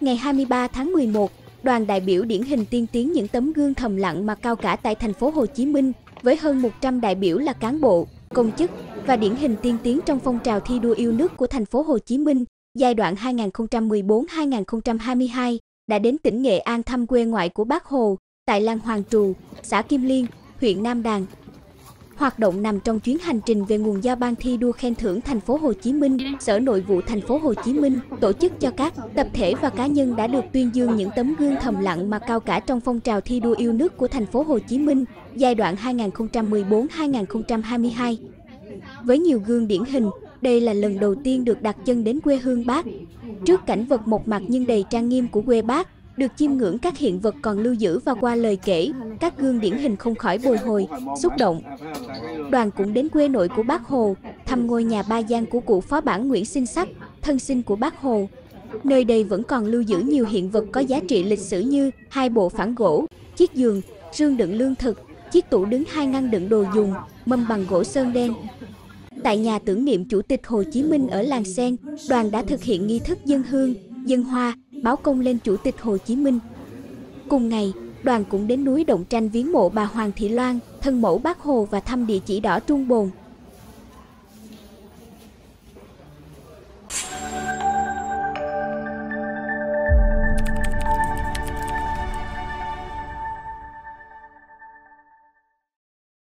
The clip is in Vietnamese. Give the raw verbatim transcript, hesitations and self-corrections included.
Ngày hai mươi ba tháng mười một, đoàn đại biểu điển hình tiên tiến những tấm gương thầm lặng mà cao cả tại thành phố Hồ Chí Minh, với hơn một trăm đại biểu là cán bộ, công chức và điển hình tiên tiến trong phong trào thi đua yêu nước của thành phố Hồ Chí Minh giai đoạn hai nghìn không trăm mười bốn đến hai nghìn không trăm hai mươi hai đã đến tỉnh Nghệ An thăm quê ngoại của Bác Hồ tại làng Hoàng Trù, xã Kim Liên, huyện Nam Đàn. Hoạt động nằm trong chuyến hành trình về nguồn giao ban thi đua khen thưởng thành phố Hồ Chí Minh. Sở Nội vụ thành phố Hồ Chí Minh tổ chức cho các tập thể và cá nhân đã được tuyên dương những tấm gương thầm lặng mà cao cả trong phong trào thi đua yêu nước của thành phố Hồ Chí Minh giai đoạn hai nghìn không trăm mười bốn đến hai nghìn không trăm hai mươi hai. Với nhiều gương điển hình, đây là lần đầu tiên được đặt chân đến quê hương Bác. Trước cảnh vật một mặt nhưng đầy trang nghiêm của quê Bác, được chiêm ngưỡng các hiện vật còn lưu giữ và qua lời kể, các gương điển hình không khỏi bồi hồi, xúc động. Đoàn cũng đến quê nội của Bác Hồ, thăm ngôi nhà Ba Giang của cụ phó bản Nguyễn Sinh Sắc, thân sinh của Bác Hồ. Nơi đây vẫn còn lưu giữ nhiều hiện vật có giá trị lịch sử như hai bộ phản gỗ, chiếc giường, rương đựng lương thực, chiếc tủ đứng hai ngăn đựng đồ dùng, mâm bằng gỗ sơn đen. Tại nhà tưởng niệm Chủ tịch Hồ Chí Minh ở Làng Sen, đoàn đã thực hiện nghi thức dâng hương, dâng hoa, báo công lên Chủ tịch Hồ Chí Minh. Cùng ngày, đoàn cũng đến núi Động Tranh viếng mộ bà Hoàng Thị Loan, thân mẫu Bác Hồ và thăm địa chỉ đỏ Trung Bồn.